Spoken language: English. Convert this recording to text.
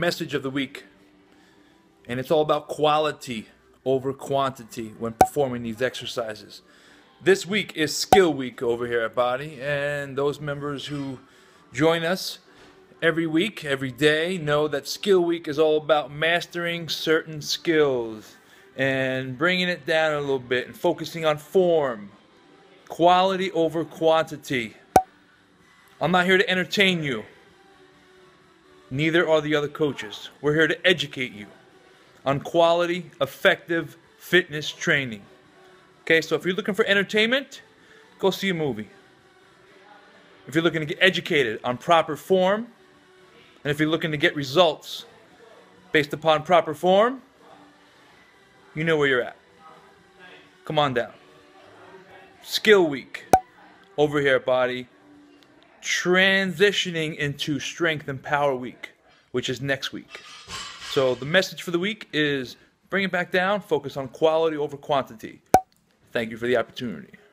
message of the week, and it's all about quality over quantity when performing these exercises. This week is Skill Week over here at Body, and those members who join us every week, every day, know that Skill Week is all about mastering certain skills and bringing it down a little bit and focusing on form, quality over quantity. I'm not here to entertain you. Neither are the other coaches. We're here to educate you on quality, effective fitness training. Okay, so if you're looking for entertainment, go see a movie. If you're looking to get educated on proper form, and if you're looking to get results based upon proper form, you know where you're at. Come on down. Skill Week over here at Body, transitioning into Strength and Power Week, which is next week. So the message for the week is bring it back down, focus on quality over quantity. Thank you for the opportunity.